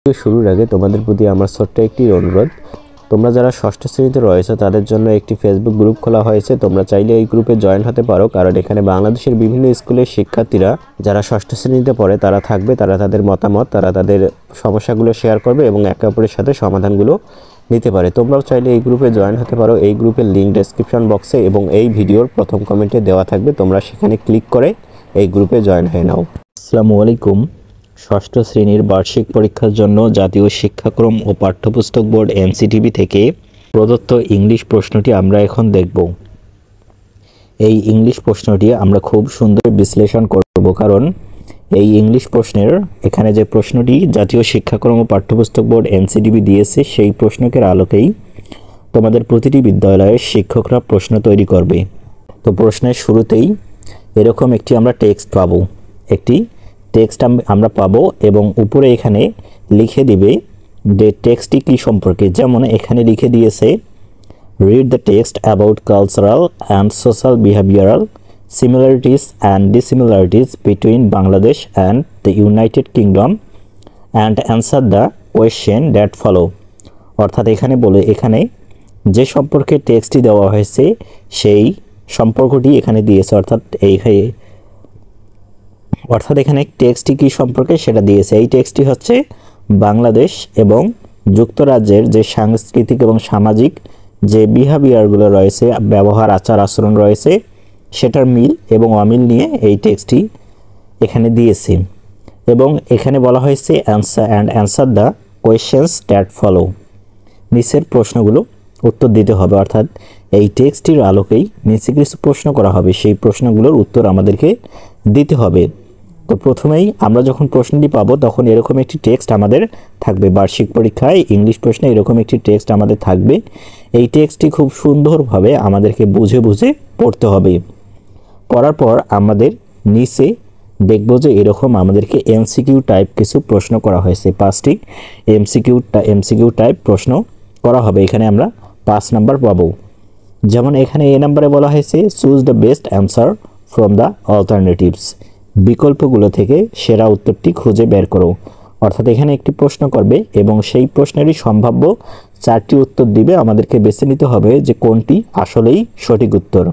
শুরুর আগে তোমাদের প্রতি আমার ছোট্ট একটি অনুরোধ, তোমরা যারা ষষ্ঠ শ্রেণীতে রয়েছে তাদের জন্য একটি ফেসবুক গ্রুপ খোলা হয়েছে। তোমরা চাইলে এই গ্রুপে জয়েন হতে পারো, কারণ এখানে বাংলাদেশের বিভিন্ন স্কুলের শিক্ষার্থীরা যারা ষষ্ঠ শ্রেণীতে পড়ে তারা থাকবে, তারা তাদের মতামত, তারা তাদের সমস্যাগুলো শেয়ার করবে এবং একে অপরের সাথে সমাধানগুলো নিতে পারে। তোমরাও চাইলে এই গ্রুপে জয়েন হতে পারো। এই গ্রুপের লিঙ্ক ডেসক্রিপশন বক্সে এবং এই ভিডিওর প্রথম কমেন্টে দেওয়া থাকবে, তোমরা সেখানে ক্লিক করে এই গ্রুপে জয়েন হয়ে নাও। আসসালামু আলাইকুম। ষষ্ঠ শ্রেণীর বার্ষিক পরীক্ষার জন্য জাতীয় শিক্ষাক্রম ও পাঠ্যপুস্তক বোর্ড এনসিটিবি থেকে প্রদত্ত ইংলিশ প্রশ্নটি আমরা এখন দেখব। এই ইংলিশ প্রশ্নটি আমরা খুব সুন্দর বিশ্লেষণ করব, কারণ এই ইংলিশ প্রশ্নের এখানে যে প্রশ্নটি জাতীয় শিক্ষাক্রম ও পাঠ্যপুস্তক বোর্ড এনসিটিবি দিয়েছে সেই প্রশ্নকের আলোকেই তোমাদের প্রতিটি বিদ্যালয়ের শিক্ষকরা প্রশ্ন তৈরি করবে। তো প্রশ্নের শুরুতেই এরকম একটি আমরা টেক্সট পাবো, একটি টেক্সট আমরা পাবো এবং উপরে এখানে লিখে দিবে যে টেক্সটটি কী সম্পর্কে। যেমন এখানে লিখে দিয়েছে, read the text about cultural and social behavioural similarities and dissimilarities between Bangladesh and the United Kingdom and answer the question that follow. অর্থাৎ এখানে যে সম্পর্কে টেক্সটটি দেওয়া হয়েছে সেই সম্পর্কটি এখানে দিয়েছে, অর্থাৎ এখানে টেক্সটটি কী সম্পর্কে সেটা দিয়েছে। এই টেক্সটটি হচ্ছে বাংলাদেশ এবং যুক্তরাজ্যের যে সাংস্কৃতিক এবং সামাজিক যে বিহেভিয়ারগুলো রয়েছে, ব্যবহার আচার আচরণ রয়েছে, সেটার মিল এবং অমিল নিয়ে এই টেক্সটটি এখানে দিয়েছে। এবং এখানে বলা হয়েছে answer the questions that follow. নিচের প্রশ্নগুলো উত্তর দিতে হবে, অর্থাৎ এই টেক্সটটির আলোকেই নিচে কিছু প্রশ্ন করা হবে, সেই প্রশ্নগুলোর উত্তর আমাদেরকে দিতে হবে। তো প্রথমেই আমরা যখন প্রশ্নটি পাবো তখন এরকম একটি টেক্সট আমাদের থাকবে। বার্ষিক পরীক্ষায় ইংলিশ প্রশ্নে এরকম একটি টেক্সট আমাদের থাকবে। এই টেক্সটটি খুব সুন্দরভাবে আমাদেরকে বুঝে বুঝে পড়তে হবে। পড়ার পর আমাদের নিচে দেখব যে এরকম আমাদেরকে এমসিকিউ টাইপ কিছু প্রশ্ন করা হয়েছে। 5টি এমসিকিউ টাইপ প্রশ্ন করা হবে। এখানে আমরা 5 নাম্বার পাবো। যেমন এখানে এ নাম্বারে বলা হয়েছে, choose the best answer from the alternatives. বিকল্পগুলো থেকে সেরা উত্তরটি খুঁজে বের করো। অর্থাৎ এখানে একটি প্রশ্ন করবে এবং সেই প্রশ্নেরই সম্ভাব্য 4টি উত্তর দিবে। আমাদেরকে বেছে নিতে হবে যে কোনটি আসলেই সঠিক উত্তর।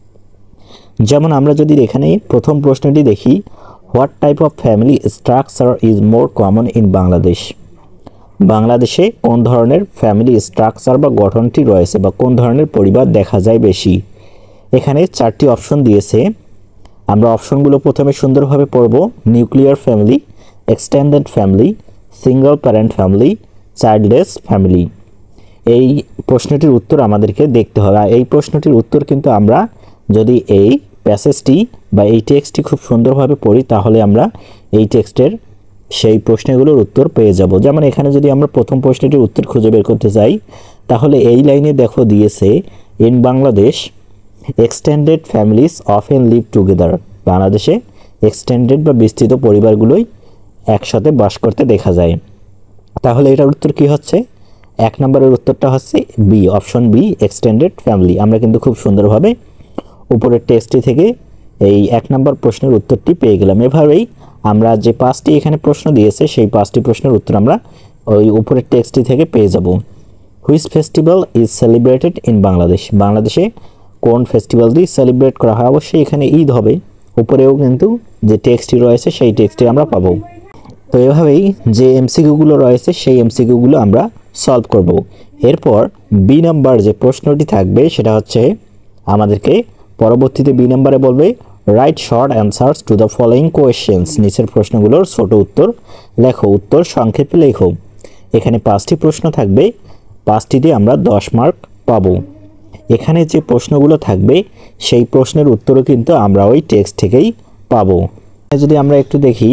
যেমন আমরা যদি এখানে প্রথম প্রশ্নটি দেখি, what type of family structure is more common in Bangladesh. বাংলাদেশে কোন ধরনের ফ্যামিলি স্ট্রাকচার বা গঠনটি রয়েছে বা কোন ধরনের পরিবার দেখা যায় বেশি। এখানে 4টি অপশন দিয়েছে। আমরা অপশনগুলো প্রথমে সুন্দরভাবে পড়ব। Nuclear family, extended family, single parent family, childless family. এই প্রশ্নটির উত্তর আমাদেরকে দেখতে হবে। আর এই প্রশ্নটির উত্তর কিন্তু আমরা যদি এই প্যাসেজটি বা এই টেক্সটটি খুব সুন্দরভাবে পড়ি তাহলে আমরা এই টেক্সটের সেই প্রশ্নগুলোর উত্তর পেয়ে যাব। যেমন এখানে যদি আমরা প্রথম প্রশ্নটির উত্তর খুঁজে বের করতে চাই তাহলে এই লাইনে দেখো দিয়েছে, in Bangladesh extended families often live together. বাংলাদেশে এক্সটেন্ডেড বা বিস্তৃত পরিবারগুলোই একসাথে বাস করতে দেখা যায়। তাহলে এটার উত্তর কি হচ্ছে? 1 নম্বরের উত্তরটা হচ্ছে B, option B, extended family. আমরা কিন্তু খুব সুন্দরভাবে উপরের টেক্সটটি থেকে এই 1 নম্বর প্রশ্নের উত্তরটি পেয়ে গেলাম। এভাবেই আমরা যে 5টি এখানে প্রশ্ন দিয়েছে সেই 5টি প্রশ্নের উত্তর আমরা ওই উপরের টেক্সটটি থেকে পেয়ে যাব। Which festival is celebrated in Bangladesh. বাংলাদেশে কোন ফেস্টিভ্যালটি সেলিব্রেট করা হয়? অবশ্যই এখানে ঈদ হবে। উপরেও কিন্তু যে টেক্সটটি রয়েছে সেই টেক্সটটি আমরা পাবো। তো এভাবেই যে এমসিকিউগুলো রয়েছে সেই এমসিকিউগুলো আমরা সলভ করব। এরপর বি নাম্বার যে প্রশ্নটি থাকবে সেটা হচ্ছে আমাদেরকে পরবর্তীতে বি নাম্বারে বলবে, write short answers to the following questions. নিচের প্রশ্নগুলোর ছোট উত্তর লেখো, উত্তর সংক্ষেপে লেখো। এখানে 5টি প্রশ্ন থাকবে, 5টিতে আমরা 10 মার্ক পাবো। এখানে যে প্রশ্নগুলো থাকবে সেই প্রশ্নের উত্তরও কিন্তু আমরা ওই টেক্সট থেকেই পাবো। যদি আমরা একটু দেখি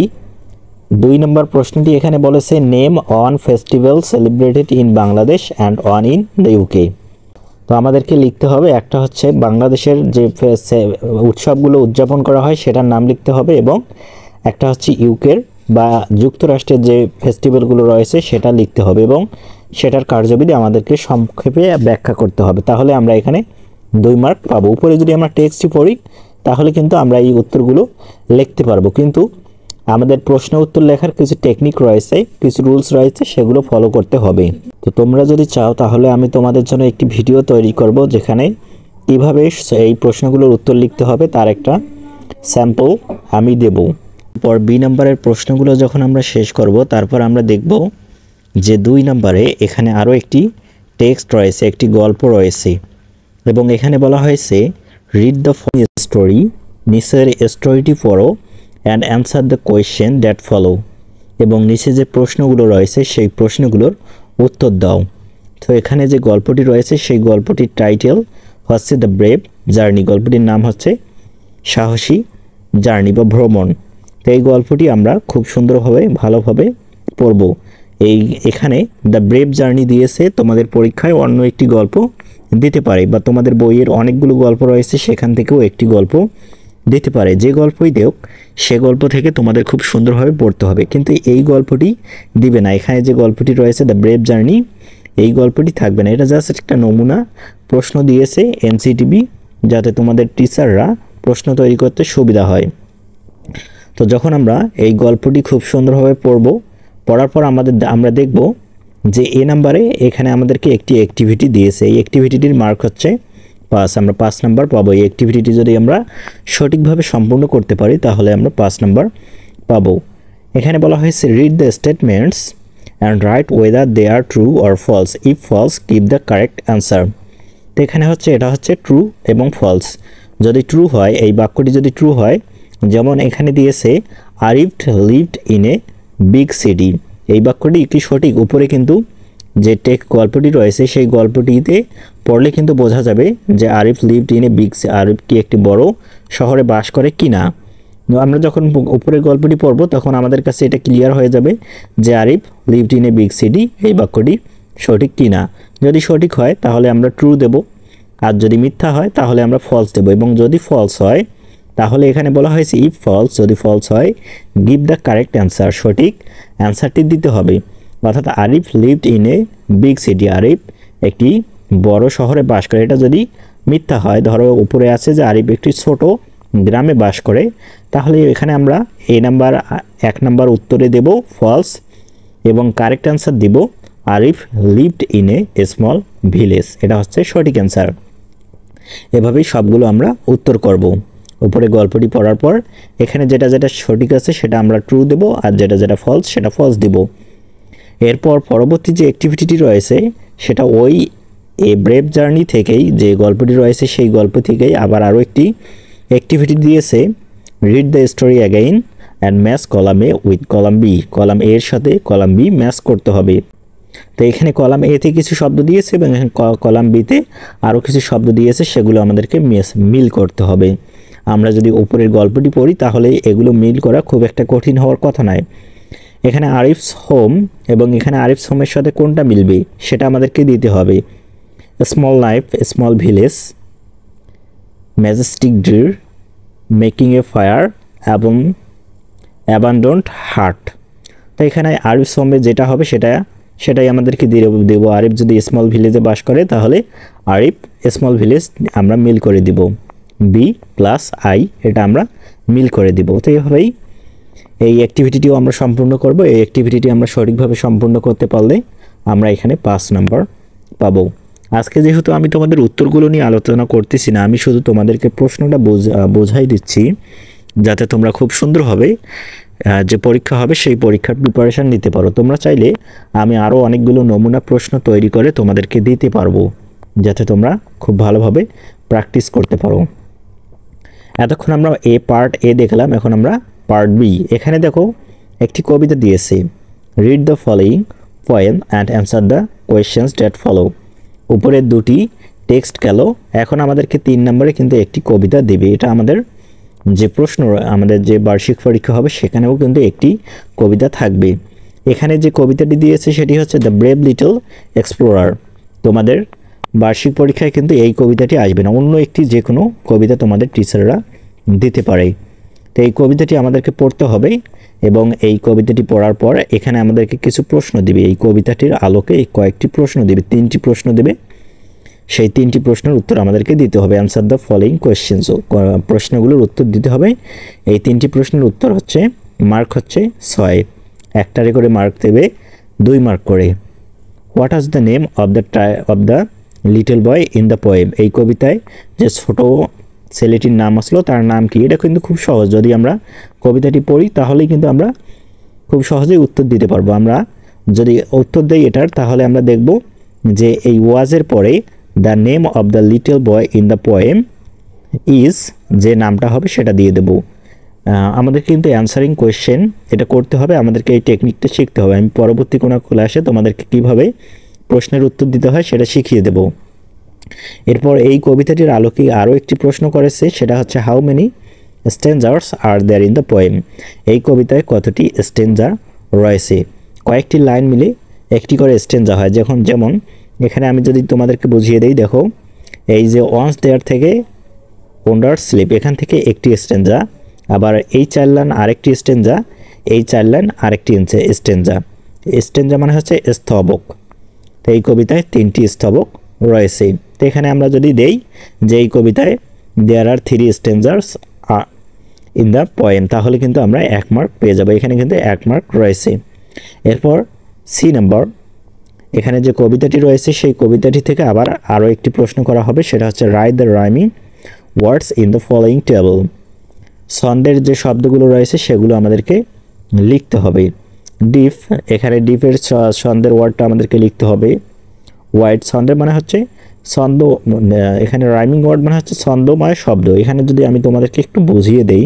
2 নম্বর প্রশ্নটি এখানে বলেছে, name one festival celebrated in Bangladesh and one in the UK. তো আমাদেরকে লিখতে হবে, একটা হচ্ছে বাংলাদেশের যে উৎসবগুলো উদযাপন করা হয় সেটার নাম লিখতে হবে এবং একটা হচ্ছে ইউকের বা যুক্তরাষ্ট্রের যে ফেস্টিভ্যালগুলো রয়েছে সেটা লিখতে হবে এবং সেটার কার্যবিধি আমাদেরকে সংক্ষেপে ব্যাখ্যা করতে হবে। তাহলে আমরা এখানে 2 মার্ক পাবো। উপরে যদি আমরা টেক্সটটি পড়ি তাহলে কিন্তু আমরা এই উত্তরগুলো লিখতে পারবো, কিন্তু আমাদের প্রশ্ন উত্তর লেখার কিছু টেকনিক রয়েছে, কিছু রুলস রয়েছে, সেগুলো ফলো করতে হবে। তো তোমরা যদি চাও তাহলে আমি তোমাদের জন্য একটি ভিডিও তৈরি করব যেখানে কিভাবে এই প্রশ্নগুলোর উত্তর লিখতে হবে তার একটা স্যাম্পল আমি দেব। পর বি নাম্বারের প্রশ্নগুলো যখন আমরা শেষ করব তারপর আমরা দেখব যে 2 নম্বরে এখানে আরও একটি টেক্সট রয়েছে, একটি গল্প রয়েছে এবং এখানে বলা হয়েছে রিড দ্য স্টোরি, নিচের স্টোরিটি পড়ো and answer the question that follow, এবং নিচে যে প্রশ্নগুলো রয়েছে সেই প্রশ্নগুলোর উত্তর দাও। তো এখানে যে গল্পটি রয়েছে সেই গল্পটির টাইটেল হচ্ছে দ্য ব্রেভ জার্নি, গল্পটির নাম হচ্ছে সাহসী জার্নি বা ভ্রমণ। তো এই গল্পটি আমরা খুব সুন্দরভাবে ভালোভাবে পড়ব। এখানে দ্য ব্রেভ জার্নি দিয়েছে, তোমাদের পরীক্ষায় অন্য একটি গল্প দিতে পারে বা তোমাদের বইয়ের অনেকগুলো গল্প রয়েছে সেখান থেকেও একটি গল্প দিতে পারে। যে গল্পই দেওক সে গল্প থেকে তোমাদের খুব সুন্দরভাবে পড়তে হবে, কিন্তু এই গল্পটি দিবে না। এখানে যে গল্পটি রয়েছে দ্য ব্রেভ জার্নি, এই গল্পটি থাকবে না। এটা জাস্ট একটা নমুনা প্রশ্ন দিয়েছে এনসিটিভি, যাতে তোমাদের টিচাররা প্রশ্ন তৈরি করতে সুবিধা হয়। তো যখন আমরা এই গল্পটি খুব সুন্দরভাবে পড়ার পর আমরা দেখব যে এ নাম্বারে এখানে আমাদেরকে একটি অ্যাক্টিভিটি দিয়েছে। এই অ্যাক্টিভিটির মার্ক হচ্ছে 5, আমরা 5 নাম্বার পাবো। এই অ্যাক্টিভিটি যদি আমরা সঠিকভাবে সম্পূর্ণ করতে পারি তাহলে আমরা 5 নাম্বার পাবো। এখানে বলা হয়েছে read the statements and write whether they are true or false, if false give the correct answer. তো এখানে এটা হচ্ছে ট্রু এবং ফলস। যদি ট্রু হয়, এই বাক্যটি যদি ট্রু হয়, যেমন এখানে দিয়েছে Arif lived in a big city, এই বাক্যটি একটি সঠিক। উপরে কিন্তু যে গল্পটি রয়েছে সেই গল্পটিতে পড়লে কিন্তু বোঝা যাবে যে Arif lived in a big, Arif কি একটি বড় শহরে বাস করে কিনা। আমরা যখন উপরের গল্পটি পড়ব তখন আমাদের কাছে এটা ক্লিয়ার হয়ে যাবে যে Arif lived in a big city এই বাক্যটি সঠিক কিনা। যদি সঠিক হয় তাহলে আমরা ট্রু দেব, আর যদি মিথ্যা হয় তাহলে আমরা ফলস দেব। এবং যদি ফলস হয় তাহলে এখানে বলা হয়েছে ইফ ফলস, যদি ফলস হয় গিভ দ্য কারেক্ট অ্যান্সার, সঠিক অ্যান্সারটি দিতে হবে। অর্থাৎ Arif lived in a big city, Arif একটি বড় শহরে বাস করে। এটা যদি মিথ্যা হয়, ধরো উপরে আছে যে আরিফ একটি ছোট গ্রামে বাস করে, তাহলে এখানে আমরা এক নাম্বার উত্তরে দেব ফলস এবং কারেক্ট অ্যান্সার দিব Arif lived in a small village, এটা হচ্ছে সঠিক অ্যান্সার। এভাবেই সবগুলো আমরা উত্তর করব। উপরে গল্পটি পড়ার পর এখানে যেটা যেটা সঠিক আছে সেটা আমরা ট্রু দেব, আর যেটা যেটা ফলস সেটা ফলস দিব। এরপর পরবর্তী যে অ্যাক্টিভিটিটি রয়েছে সেটা ওই এ ব্রেভ জার্নি থেকেই, যে গল্পটি রয়েছে সেই গল্প থেকেই আবার আরও একটি অ্যাক্টিভিটি দিয়েছে read the story again and match column A with column B, column A এর সাথে কলাম বি ম্যাচ করতে হবে। তো এখানে কলাম এতে কিছু শব্দ দিয়েছে এবং এখানে কলাম বিতে আরও কিছু শব্দ দিয়েছে, সেগুলো আমাদেরকে মিল করতে হবে। আমরা যদি উপরের গল্পটি পড়ি তাহলে এগুলো মিল করা খুব একটা কঠিন হওয়ার কথা নয়। এখানে আরিফস হোম এবং এখানে আরিফস হোমের সাথে কোনটা মিলবে সেটা আমাদেরকে দিতে হবে। Small life, small village, majestic deer, making a fire এবং অ্যাবান্ডন্ড হার্ট। তো এখানে আরিফস হোমে যেটা হবে সেটাই আমাদেরকে দেব। আরিফ যদি স্মল ভিলেজে বাস করে তাহলে আরিফ স্মল ভিলেজ আমরা মিল করে দিব, বি প্লাস আই এটা আমরা মিল করে দিব। তো এইভাবেই এই অ্যাক্টিভিটিটিও আমরা সম্পূর্ণ করব। এই অ্যাক্টিভিটিটি আমরা সঠিকভাবে সম্পূর্ণ করতে পারলে আমরা এখানে 5 নাম্বার পাবো। আজকে যেহেতু আমি তোমাদের উত্তরগুলো নিয়ে আলোচনা করতেছি না, আমি শুধু তোমাদেরকে প্রশ্নটা বোঝাই দিচ্ছি যাতে তোমরা খুব সুন্দরভাবে যে পরীক্ষা হবে সেই পরীক্ষার প্রিপারেশান নিতে পারো। তোমরা চাইলে আমি আরও অনেকগুলো নমুনা প্রশ্ন তৈরি করে তোমাদেরকে দিতে পারবো যাতে তোমরা খুব ভালোভাবে প্র্যাকটিস করতে পারো। এতক্ষণ আমরা পার্ট এ দেখলাম, এখন আমরা পার্ট বি। এখানে দেখো একটি কবিতা দিয়েছে, read the following poem and answer the questions that follow. উপরের দুটি টেক্সট গেল, এখন আমাদেরকে 3 নম্বরে কিন্তু একটি কবিতা দেবে। এটা আমাদের যে প্রশ্ন, আমাদের যে বার্ষিক পরীক্ষা হবে সেখানেও কিন্তু একটি কবিতা থাকবে। এখানে যে কবিতাটি দিয়েছে সেটি হচ্ছে দ্য ব্রেভ লিটল এক্সপ্লোরার। তোমাদের বার্ষিক পরীক্ষায় কিন্তু এই কবিতাটি আসবে না, অন্য একটি যে কোনো কবিতা তোমাদের টিচাররা দিতে পারে। তো এই কবিতাটি আমাদেরকে পড়তে হবে এবং এই কবিতাটি পড়ার পর এখানে আমাদেরকে কিছু প্রশ্ন দিবে। এই কবিতাটির আলোকে কয়েকটি প্রশ্ন দিবে, 3টি প্রশ্ন দেবে। সেই 3টি প্রশ্নের উত্তর আমাদেরকে দিতে হবে। অ্যান্সার দ্য ফলোয়িং কোয়েশ্চেন্স, প্রশ্নগুলোর উত্তর দিতে হবে। এই 3টি প্রশ্নের উত্তর হচ্ছে মার্ক হচ্ছে 6, একটারে করে মার্ক দেবে 2 মার্ক করে। What was the name of the little boy in the poem, এই কবিতায় যে ছোট ছেলেটির নাম আসলো তার নাম কি? এটা কিন্তু খুব সহজ, যদি আমরা কবিতাটি পড়ি তাহলেই কিন্তু আমরা খুব সহজেই উত্তর দিতে পারবো। আমরা যদি উত্তর দেই এটার, তাহলে আমরা দেখব যে এই ওয়াজের পরে the name of the little boy in the poem is, যে নামটা হবে সেটা দিয়ে দেব। আমাদের কিন্তু অ্যান্সারিং কোয়েশ্চেন এটা করতে হবে, আমাদেরকে এই টেকনিকটা শিখতে হবে। আমি পরবর্তী কোনো ক্লাসে তোমাদেরকে কীভাবে প্রশ্নের উত্তর দিতে হয় সেটা শিখিয়ে দেব। এরপর এই কবিতাটির আলোকে আরও একটি প্রশ্ন করেছে, সেটা হচ্ছে how many stanzas are there in the poem, এই কবিতায় কতটি স্ট্যাঞ্জা রয়েছে? কয়েকটি লাইন মিলে একটি করে স্ট্যাঞ্জা হয়। যেমন এখানে আমি যদি তোমাদেরকে বুঝিয়ে দেই, দেখো এই যে ওয়ান্স দেয়ার থেকে ওয়ান্ডার স্লিপ, এখান থেকে একটি স্ট্যাঞ্জা, আবার এই 4 লাইন আরেকটি স্ট্যাঞ্জা, এই 4 লাইন আরেকটি স্ট্যাঞ্জা। স্ট্যাঞ্জা মানে হচ্ছে স্তবক, তো এই কবিতায় 3টি স্তবক রয়েছে। তো এখানে আমরা যদি দেই যে এই কবিতায় there are 3 stanzas in the poem, তাহলে কিন্তু আমরা 1 মার্ক পেয়ে যাব। এখানে কিন্তু 1 মার্ক রয়েছে। এরপর সি নাম্বার, এখানে যে কবিতাটি রয়েছে সেই কবিতাটি থেকে আবার আরও একটি প্রশ্ন করা হবে, সেটা হচ্ছে write the rhyming words in the following table, ছন্দের যে শব্দগুলো রয়েছে সেগুলো আমাদেরকে লিখতে হবে। ডিপ, এখানে ডিপের ছন্দের ওয়ার্ডটা আমাদেরকে লিখতে হবে। ওয়াইড, ছন্দের মানে হচ্ছে ছন্দ, এখানে রাইমিং ওয়ার্ড মানে হচ্ছে ছন্দময় শব্দ। এখানে যদি আমি তোমাদেরকে একটু বুঝিয়ে দেই,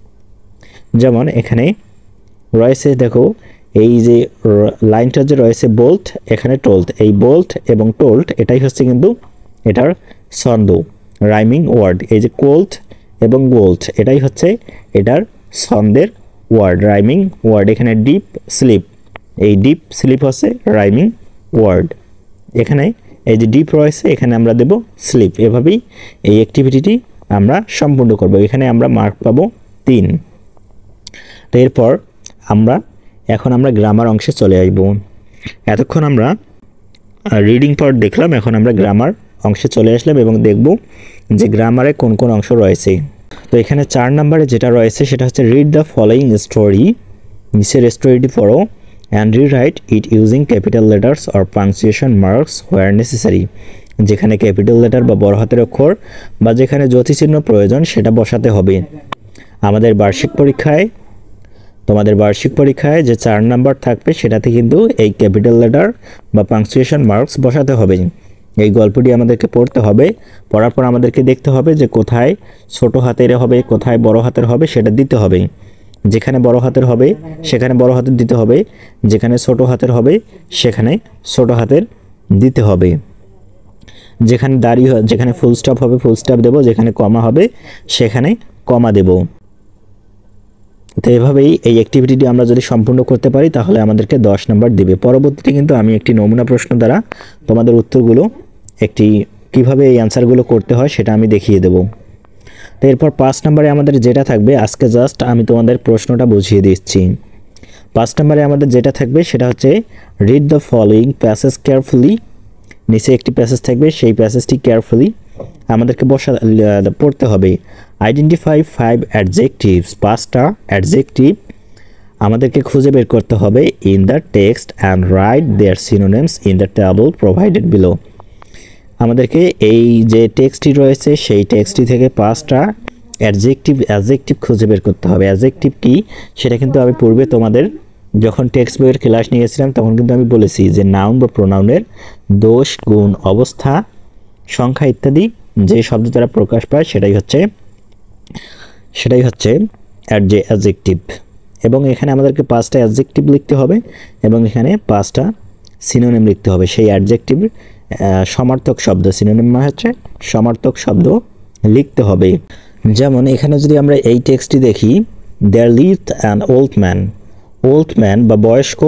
যেমন এখানে রয়েছে দেখো এই যে লাইনটা যে রয়েছে বোল্ট, এখানে টোল্ট, এই বোল্ট এবং টোল্ট এটাই হচ্ছে কিন্তু এটার ছন্দ, রাইমিং ওয়ার্ড। এই যে কোল্ট এবং গোল্ট এটাই হচ্ছে এটার ছন্দের ওয়ার্ড, রাইমিং ওয়ার্ড। এখানে ডিপ স্লিপ, এই ডিপ স্লিপ হচ্ছে রাইমিং ওয়ার্ড। এখানে এই যে ডিপ রয়েছে, এখানে আমরা দেব স্লিপ। এভাবেই এই অ্যাক্টিভিটিটি আমরা সম্পূর্ণ করব। এখানে আমরা মার্ক পাবো 3। তো এরপর এখন আমরা গ্রামার অংশে চলে আসব। এতক্ষণ আমরা রিডিং পার্ট দেখলাম, এখন আমরা গ্রামার অংশে চলে আসলাম এবং দেখব যে গ্রামারে কোন কোন অংশ রয়েছে। তো এখানে 4 নম্বরে যেটা রয়েছে সেটা হচ্ছে রিড দ্য ফলোয়িং স্টোরি, নিচের স্টোরিটি পড়ো and rewrite it using capital letters or punctuation marks where necessary, যেখানে ক্যাপিটাল লেটার বা বড় হাতের অক্ষর বা যেখানে যতিচিহ্ন প্রয়োজন সেটা বসাতে হবে। তোমাদের বার্ষিক পরীক্ষায় যে 4 নাম্বার থাকবে সেটাতে কিন্তু এই ক্যাপিটাল লেটার বা পাংচুয়েশন মার্কস বসাতে হবে। এই গল্পটি আমাদেরকে পড়তে হবে, পড়ার পর আমাদেরকে দেখতে হবে যে কোথায় ছোট হাতের হবে কোথায় বড় হাতের হবে সেটা দিতে হবে। যেখানে বড় হাতের হবে সেখানে বড় হাতের দিতে হবে, যেখানে ছোট হাতের হবে সেখানে ছোট হাতের দিতে হবে। যেখানে ফুল স্টপ হবে ফুল স্টপ দেব, যেখানে কমা হবে সেখানে কমা দেব। তো এভাবেই এই অ্যাক্টিভিটিটি আমরা যদি সম্পূর্ণ করতে পারি তাহলে আমাদেরকে 10 নাম্বার দিবে। পরবর্তীতে কিন্তু আমি একটি নমুনা প্রশ্ন দ্বারা তোমাদের উত্তরগুলো কিভাবে এই অ্যান্সারগুলো করতে হয় সেটা আমি দেখিয়ে দেব। তো এরপর 5 নম্বরে আমাদের যেটা থাকবে, আজকে জাস্ট আমি তোমাদের প্রশ্নটা বুঝিয়ে দিচ্ছি। 5 নম্বরে আমাদের যেটা থাকবে সেটা হচ্ছে read the following passage carefully, নিচে একটি প্যাসেজ থাকবে, সেই প্যাসেজটি কেয়ারফুলি আমাদেরকে পড়তে হবে। আইডেন্টিফাই 5 অ্যাডজেক্টিভস, 5টা অ্যাডজেক্টিভ আমাদেরকে খুঁজে বের করতে হবে in the text and write their synonyms in the table provided below. আমাদেরকে এই যে টেক্সটটি রয়েছে সেই টেক্সটটি থেকে 5টা অ্যাডজেক্টিভ খুঁজে বের করতে হবে। অ্যাডজেক্টিভ কি সেটা কিন্তু আমি পূর্বে তোমাদের যখন টেক্সট বইয়ের ক্লাস নিয়েছিলাম তখন কিন্তু আমি বলেছি যে নাউন বা প্রোনাউনের দোষ, গুণ, অবস্থা, সংখ্যা ইত্যাদি যে শব্দ দ্বারা প্রকাশ পায় সেটাই হচ্ছে অ্যাডজেক্টিভ। এবং এখানে আমাদেরকে 5টা অ্যাডজেক্টিভ লিখতে হবে এবং এখানে 5টা সিনোনিম লিখতে হবে। সেই অ্যাডজেক্টিভ সমার্থক শব্দ, সিনোনিম মানে হচ্ছে সমার্থক শব্দ লিখতে হবে। যেমন এখানে যদি আমরা এই টেক্সটটি দেখি, there lived an old man বা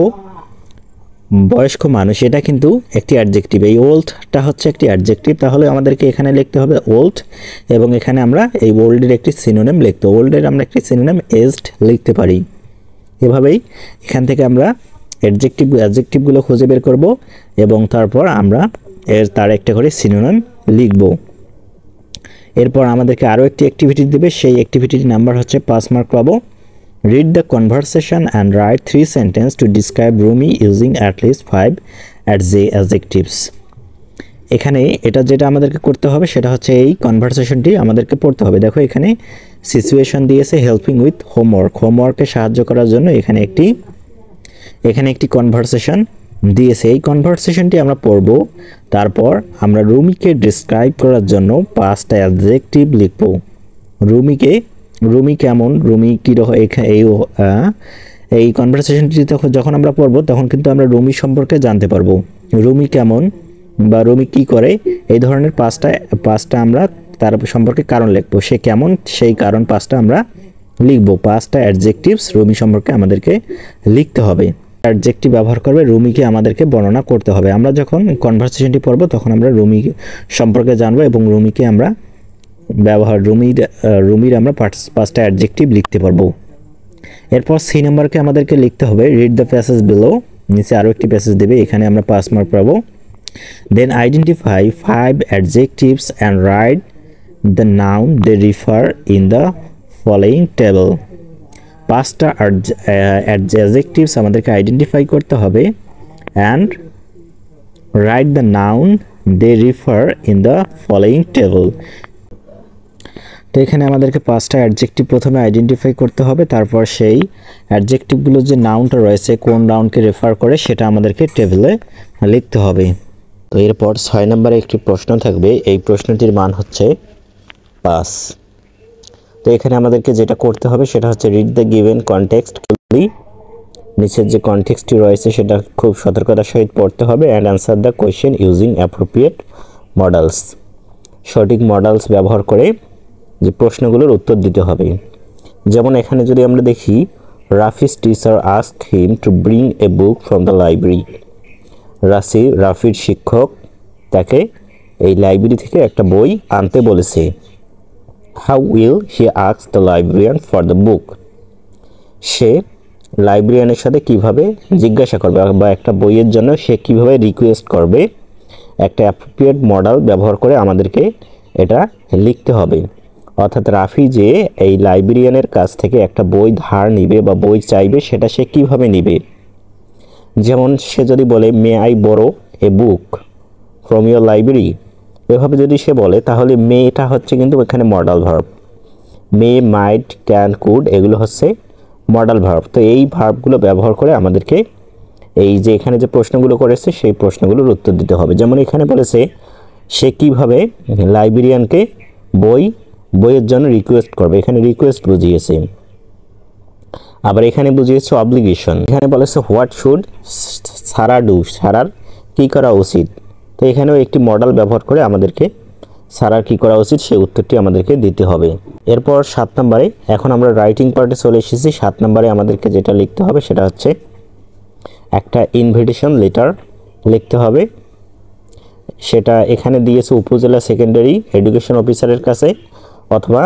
বয়স্ক মানুষ, এটা কিন্তু একটি অ্যাডজেক্টিভ। এই ওল্ডটা হচ্ছে একটি অ্যাডজেক্টিভ, তাহলে আমাদেরকে এখানে লিখতে হবে ওল্ড এবং এখানে আমরা এই ওল্ডের একটি সিনোনিম লিখতে, ওল্ডের আমরা একটি সিনোনিম এজড লিখতে পারি। এভাবেই এখান থেকে আমরা অ্যাডজেক্টিভগুলো খুঁজে বের করব এবং তারপর আমরা তার একটা করে সিনোনিম লিখব। এরপর আমাদেরকে আরও একটি অ্যাক্টিভিটি দেবে, সেই অ্যাক্টিভিটির নাম্বার হচ্ছে 5 মার্ক পাবো। Read the conversation and write 3 sentences to describe Rumi using at least 5 adjectives. এখানে এটা যেটা আমাদেরকে করতে হবে সেটা হচ্ছে এই কনভারসেশনটি আমাদেরকে পড়তে হবে। দেখো এখানে সিচুয়েশন দিয়েছে হেল্পিং উইথ হোমওয়ার্কে সাহায্য করার জন্য এখানে একটি কনভারসেশন দিয়েছে। এই কনভারসেশনটি আমরা পড়ব, তারপর আমরা রুমিকে ডিসক্রাইব করার জন্য 5টা অ্যাডজেক্টিভ লিখব। রুমি কেমন, রুমি কীরকম, এই কনভারসেশনটি যখন আমরা পড়ব তখন কিন্তু আমরা রুমি সম্পর্কে জানতে পারবো। রুমি কেমন বা রুমি কী করে, এই ধরনের পাঁচটা আমরা তার সম্পর্কে কারণ লিখব। সে কেমন, সেই কারণ 5টা আমরা লিখব। 5টা অ্যাডজেক্টিভস রুমি সম্পর্কে আমাদেরকে লিখতে হবে। অ্যাডজেক্টিভ ব্যবহার করবে রুমিকে আমাদেরকে বর্ণনা করতে হবে। আমরা যখন কনভারসেশনটি পড়ব তখন আমরা রুমি সম্পর্কে জানবো এবং রুমিকে আমরা রুমির আমরা 5টা অ্যাডজেক্টিভ লিখতে পারবো। এরপর সি নাম্বারকে আমাদেরকে লিখতে হবে রিড দ্য প্যাসেজ বিলো। নিচে আরও একটি প্যাসেজ দেবে, এখানে আমরা 5 মার্ক পাবো। Then identify 5 adjectives and write the noun they refer in the following table. 5টা adjectives আমাদেরকে আইডেন্টিফাই করতে হবে and write the noun they refer in the following table. তো এখানে আমাদেরকে 5টা অ্যাডজেক্টিভ প্রথমে আইডেন্টিফাই করতে হবে, তারপর সেই অ্যাডজেক্টিভগুলো যে নাউনটা রয়েছে কোন নাউনকে রেফার করে সেটা আমাদেরকে টেবিলে লিখতে হবে। তো এরপর 6 নম্বরে একটি প্রশ্ন থাকবে, এই প্রশ্নটির মান হচ্ছে 5। তো এখানে আমাদেরকে যেটা করতে হবে সেটা হচ্ছে রিড দ্য গিভেন কনটেক্সট। নিচের যে কনটেক্সটটি রয়েছে সেটা খুব সতর্কতার সহিত পড়তে হবে and answer the question using appropriate modals. সঠিক মডেলস ব্যবহার করে যে প্রশ্নগুলোর উত্তর দিতে হবে। যেমন এখানে যদি আমরা দেখি Rafi's teacher asked him to bring a book from the library. রাফির শিক্ষক তাকে এই লাইব্রেরি থেকে একটা বই আনতে বলেছে। How will he ask the librarian for the book. সে লাইব্রেরিয়ানের সাথে কিভাবে জিজ্ঞাসা করবে বা একটা বইয়ের জন্য সে কিভাবে রিকোয়েস্ট করবে, একটা অ্যাপ্রোপ্রিয়েট মডেল ব্যবহার করে আমাদেরকে এটা লিখতে হবে। অর্থাৎ রাফি যে এই লাইব্রেরিয়ানের কাছ থেকে একটা বই ধার নিবে বা বই চাইবে সেটা সে কিভাবে নিবে। যেমন সে যদি বলে may I borrow a book from your library, এভাবে যদি সে বলে তাহলে মে এটা হচ্ছে কিন্তু এখানে modal verb. May, might, can, could এগুলো হচ্ছে মডাল ভার্ব। তো এই ভার্বগুলো ব্যবহার করে আমাদেরকে এই যে এখানে যে প্রশ্নগুলো করেছে সেই প্রশ্নগুলোর উত্তর দিতে হবে। যেমন এখানে বলেছে সে কিভাবে লাইব্রেরিয়ানকে বইয়ের জন্য রিকোয়েস্ট করবে, এখানে রিকোয়েস্ট বুঝিয়েছে। আবার এখানে বুঝিয়েছে অব্লিগেশন। এখানে বলেছে হোয়াট শুড সারা ডু, সারার কী করা উচিত। তো এখানেও একটি মডেল ব্যবহার করে আমাদেরকে সারার কী করা উচিত সেই উত্তরটি আমাদেরকে দিতে হবে। এরপর 7 নম্বরে, এখন আমরা রাইটিং পার্টে চলে এসেছি। 7 নম্বরে আমাদেরকে যেটা লিখতে হবে সেটা হচ্ছে একটা ইনভিটেশন লেটার লিখতে হবে। সেটা এখানে দিয়েছে উপজেলা সেকেন্ডারি এডুকেশন অফিসারের কাছে, অথবা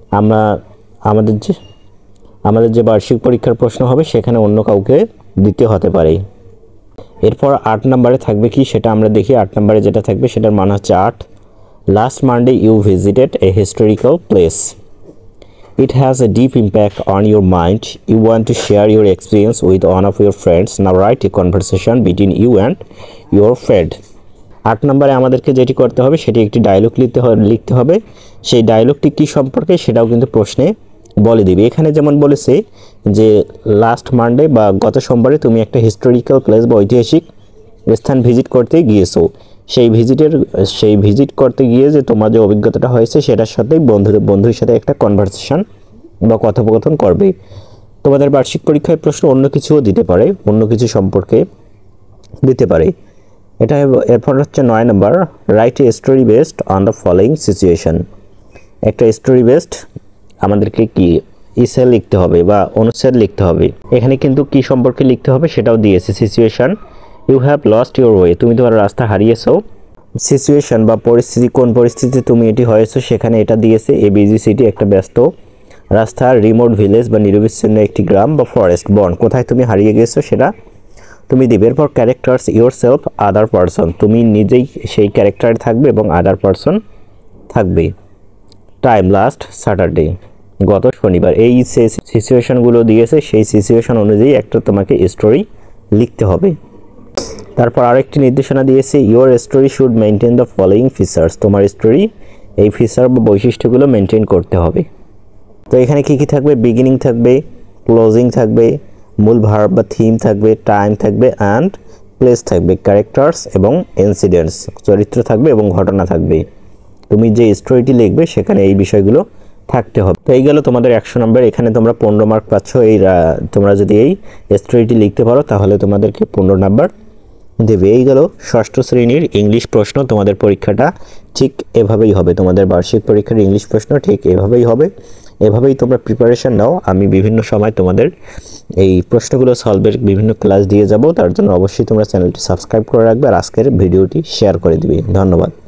আমাদের যে বার্ষিক পরীক্ষার প্রশ্ন হবে সেখানে অন্য কাউকে দিতে হতে পারে। এরপর 8 নম্বরে থাকবে কি সেটা আমরা দেখি। 8 নম্বরে যেটা থাকবে সেটার মান হচ্ছে 8। Last Monday you visited a historical place. It has a deep impact on your mind. You want to share your experience with one of your friends. Now write a conversation between you and your friend. 8 নম্বরে আমাদেরকে যেটি করতে হবে সেটি একটি dialogue লিখতে হবে। সেই ডায়লগটি কী সম্পর্কে সেটাও কিন্তু প্রশ্নে বলে দিবে। এখানে যেমন বলেছে যে লাস্ট মানডে বা গত সোমবারে তুমি একটা হিস্টোরিক্যাল প্লেস বা ঐতিহাসিক স্থান ভিজিট করতে গিয়েছো। সেই ভিজিট করতে গিয়ে যে তোমার যে অভিজ্ঞতাটা হয়েছে সেটার সাথে বন্ধুর সাথে একটা কনভারসেশন বা কথোপকথন করবে। তোমাদের বার্ষিক পরীক্ষায় প্রশ্ন অন্য কিছুও দিতে পারে, অন্য কিছু সম্পর্কে দিতে পারে। এটা এরপর হচ্ছে 9 নম্বর, write a story based on the following situation. একটা স্টোরি বেসড আমাদেরকে কি ইসে লিখতে হবে বা অনুচ্ছেদ লিখতে হবে। এখানে কিন্তু কি সম্পর্কে লিখতে হবে সেটাও দিয়েছে। Situation, you have lost your way, তুমি তোমার রাস্তা হারিয়েছো। সিচুয়েশন বা পরিস্থিতি, কোন পরিস্থিতিতে তুমি এটি হয়েছো সেখানে এটা দিয়েছে। এ বিজি সিটি, একটা ব্যস্ত রাস্তা। রিমোট ভিলেজ বা নিরবিচ্ছিন্ন একটি গ্রাম বা ফরেস্ট বন, কোথায় তুমি হারিয়ে গেছো সেটা তুমি দিবে। এরপর characters, yourself, other person, তুমি নিজেই সেই ক্যারেক্টারে থাকবে এবং আদার পারসন থাকবে। টাইম, লাস্ট স্যাটারডে, গত শনিবার। এই যে সিচুয়েশনগুলো দিয়েছে সেই সিচুয়েশন অনুযায়ী একটা তোমাকে স্টোরি লিখতে হবে। তারপর আরেকটি নির্দেশনা দিয়েছে, your story should maintain the following features. তোমার স্টোরি এই ফিচার বা বৈশিষ্ট্যগুলো মেনটেন করতে হবে। তো এখানে কি কি থাকবে? বিগিনিং থাকবে, ক্লোজিং থাকবে, মূল ভার্ব বা থিম থাকবে, টাইম থাকবে, অ্যান্ড প্লেস থাকবে, ক্যারেক্টার্স এবং ইনসিডেন্টস, চরিত্র থাকবে এবং ঘটনা থাকবে। তুমি যে স্টোরিটি লিখবে সেখানে এই বিষয়গুলো থাকতে হবে। তো এই গেল তোমাদের 100 নম্বর। এখানে তোমরা 15 মার্ক পাচ্ছ। তোমরা যদি এই স্টোরিটি লিখতে পারো তাহলে তোমাদেরকে 15 নাম্বার দেবে। এই গেল ষষ্ঠ শ্রেণীর ইংলিশ প্রশ্ন। তোমাদের পরীক্ষাটা ঠিক এভাবেই হবে, তোমাদের বার্ষিক পরীক্ষার ইংলিশ প্রশ্ন ঠিক এভাবেই হবে। এভাবেই তোমরা প্রিপারেশন নাও। আমি বিভিন্ন সময় তোমাদের এই প্রশ্নগুলো সলভের বিভিন্ন ক্লাস দিয়ে যাব। তার জন্য অবশ্যই তোমরা চ্যানেলটি সাবস্ক্রাইব করে রাখবে আর আজকের ভিডিওটি শেয়ার করে দিবে। ধন্যবাদ।